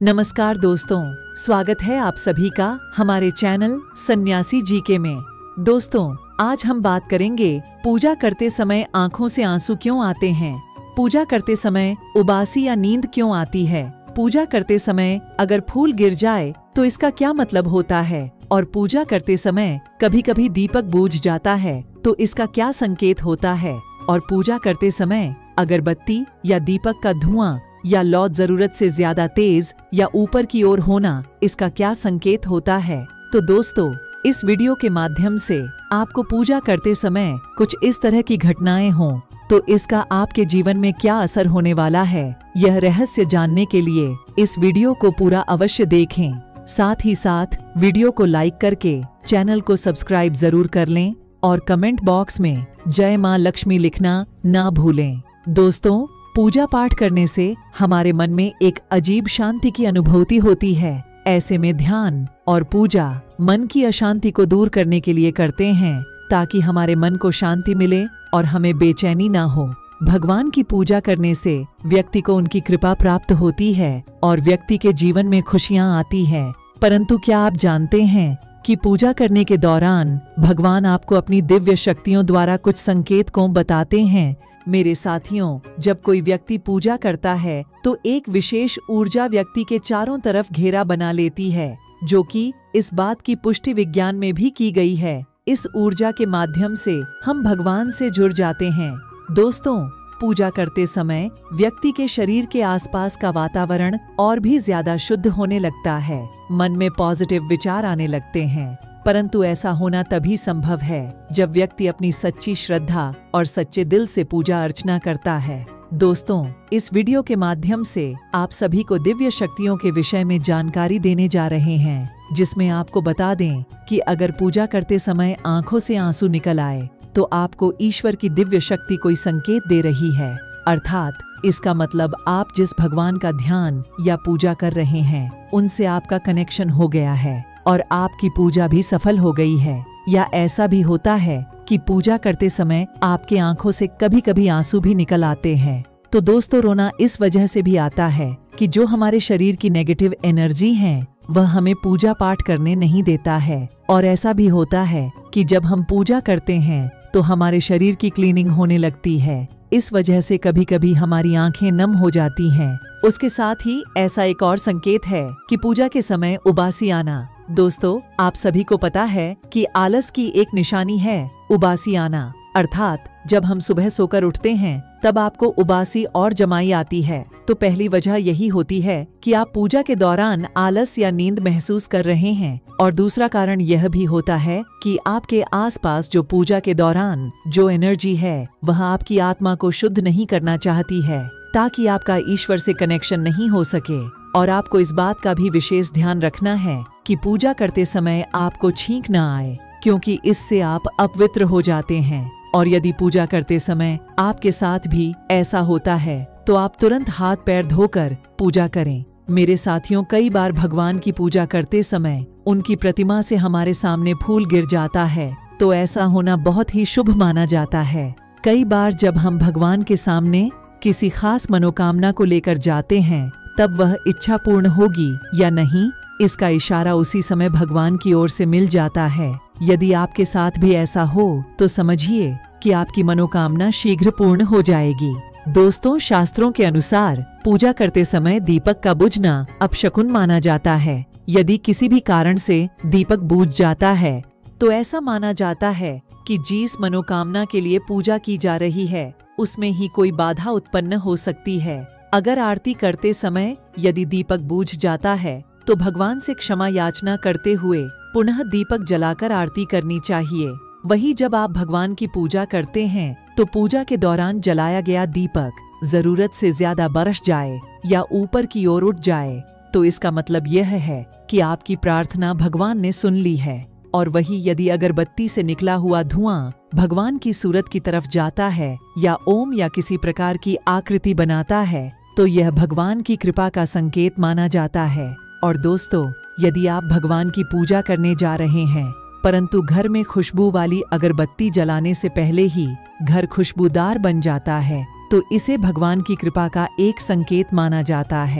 नमस्कार दोस्तों, स्वागत है आप सभी का हमारे चैनल सन्यासी जीके में। दोस्तों, आज हम बात करेंगे पूजा करते समय आंखों से आंसू क्यों आते हैं, पूजा करते समय उबासी या नींद क्यों आती है, पूजा करते समय अगर फूल गिर जाए तो इसका क्या मतलब होता है, और पूजा करते समय कभी कभी दीपक बूझ जाता है तो इसका क्या संकेत होता है, और पूजा करते समय अगरबत्ती या दीपक का धुआं या लौ जरूरत से ज्यादा तेज या ऊपर की ओर होना इसका क्या संकेत होता है। तो दोस्तों, इस वीडियो के माध्यम से आपको पूजा करते समय कुछ इस तरह की घटनाएं हों तो इसका आपके जीवन में क्या असर होने वाला है, यह रहस्य जानने के लिए इस वीडियो को पूरा अवश्य देखें। साथ ही साथ वीडियो को लाइक करके चैनल को सब्सक्राइब जरूर कर लें और कमेंट बॉक्स में जय मां लक्ष्मी लिखना ना भूलें। दोस्तों, पूजा पाठ करने से हमारे मन में एक अजीब शांति की अनुभूति होती है। ऐसे में ध्यान और पूजा मन की अशांति को दूर करने के लिए करते हैं ताकि हमारे मन को शांति मिले और हमें बेचैनी ना हो। भगवान की पूजा करने से व्यक्ति को उनकी कृपा प्राप्त होती है और व्यक्ति के जीवन में खुशियां आती है। परंतु क्या आप जानते हैं कि पूजा करने के दौरान भगवान आपको अपनी दिव्य शक्तियों द्वारा कुछ संकेत को बताते हैं। मेरे साथियों, जब कोई व्यक्ति पूजा करता है तो एक विशेष ऊर्जा व्यक्ति के चारों तरफ घेरा बना लेती है, जो कि इस बात की पुष्टि विज्ञान में भी की गई है। इस ऊर्जा के माध्यम से हम भगवान से जुड़ जाते हैं। दोस्तों, पूजा करते समय व्यक्ति के शरीर के आसपास का वातावरण और भी ज्यादा शुद्ध होने लगता है, मन में पॉजिटिव विचार आने लगते हैं। परंतु ऐसा होना तभी संभव है जब व्यक्ति अपनी सच्ची श्रद्धा और सच्चे दिल से पूजा अर्चना करता है। दोस्तों, इस वीडियो के माध्यम से आप सभी को दिव्य शक्तियों के विषय में जानकारी देने जा रहे हैं, जिसमें आपको बता दें कि अगर पूजा करते समय आंखों से आंसू निकल आए तो आपको ईश्वर की दिव्य शक्ति कोई संकेत दे रही है। अर्थात इसका मतलब आप जिस भगवान का ध्यान या पूजा कर रहे हैं उनसे आपका कनेक्शन हो गया है और आपकी पूजा भी सफल हो गई है। या ऐसा भी होता है कि पूजा करते समय आपके आंखों से कभी कभी आंसू भी निकल आते हैं। तो दोस्तों, रोना इस वजह से भी आता है कि जो हमारे शरीर की नेगेटिव एनर्जी है वह हमें पूजा पाठ करने नहीं देता है। और ऐसा भी होता है कि जब हम पूजा करते हैं तो हमारे शरीर की क्लीनिंग होने लगती है। इस वजह से कभी कभी हमारी आंखें नम हो जाती हैं। उसके साथ ही ऐसा एक और संकेत है कि पूजा के समय उबासी आना। दोस्तों, आप सभी को पता है कि आलस की एक निशानी है उबासी आना। अर्थात जब हम सुबह सोकर उठते हैं तब आपको उबासी और जमाई आती है। तो पहली वजह यही होती है कि आप पूजा के दौरान आलस या नींद महसूस कर रहे हैं, और दूसरा कारण यह भी होता है कि आपके आसपास जो पूजा के दौरान जो एनर्जी है वह आपकी आत्मा को शुद्ध नहीं करना चाहती है, ताकि आपका ईश्वर से कनेक्शन नहीं हो सके। और आपको इस बात का भी विशेष ध्यान रखना है कि पूजा करते समय आपको छींक न आए, क्योंकि इससे आप अपवित्र हो जाते हैं। और यदि पूजा करते समय आपके साथ भी ऐसा होता है तो आप तुरंत हाथ पैर धोकर पूजा करें। मेरे साथियों, कई बार भगवान की पूजा करते समय उनकी प्रतिमा से हमारे सामने फूल गिर जाता है तो ऐसा होना बहुत ही शुभ माना जाता है। कई बार जब हम भगवान के सामने किसी खास मनोकामना को लेकर जाते हैं तब वह इच्छा पूर्ण होगी या नहीं, इसका इशारा उसी समय भगवान की ओर से मिल जाता है। यदि आपके साथ भी ऐसा हो तो समझिए कि आपकी मनोकामना शीघ्र पूर्ण हो जाएगी। दोस्तों, शास्त्रों के अनुसार पूजा करते समय दीपक का बुझना अपशकुन माना जाता है। यदि किसी भी कारण से दीपक बुझ जाता है तो ऐसा माना जाता है कि जिस मनोकामना के लिए पूजा की जा रही है उसमें ही कोई बाधा उत्पन्न हो सकती है। अगर आरती करते समय यदि दीपक बुझ जाता है तो भगवान से क्षमा याचना करते हुए पुनः दीपक जलाकर आरती करनी चाहिए। वही जब आप भगवान की पूजा करते हैं तो पूजा के दौरान जलाया गया दीपक जरूरत से ज्यादा बरस जाए या ऊपर की ओर उठ जाए तो इसका मतलब यह है कि आपकी प्रार्थना भगवान ने सुन ली है। और वही यदि अगरबत्ती से निकला हुआ धुआं भगवान की सूरत की तरफ जाता है या ओम या किसी प्रकार की आकृति बनाता है तो यह भगवान की कृपा का संकेत माना जाता है। और दोस्तों, यदि आप भगवान की पूजा करने जा रहे हैं परंतु घर में खुशबू वाली अगरबत्ती जलाने से पहले ही घर खुशबूदार बन जाता है तो इसे भगवान की कृपा का एक संकेत माना जाता है।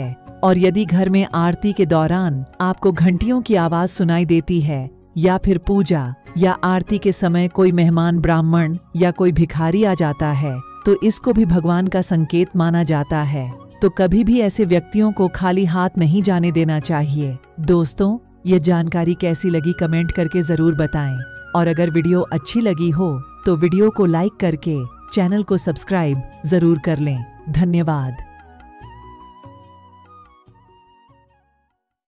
और यदि घर में आरती के दौरान आपको घंटियों की आवाज सुनाई देती है या फिर पूजा या आरती के समय कोई मेहमान, ब्राह्मण या कोई भिखारी आ जाता है तो इसको भी भगवान का संकेत माना जाता है। तो कभी भी ऐसे व्यक्तियों को खाली हाथ नहीं जाने देना चाहिए। दोस्तों, ये जानकारी कैसी लगी कमेंट करके जरूर बताएं और अगर वीडियो अच्छी लगी हो तो वीडियो को लाइक करके चैनल को सब्सक्राइब जरूर कर लें। धन्यवाद।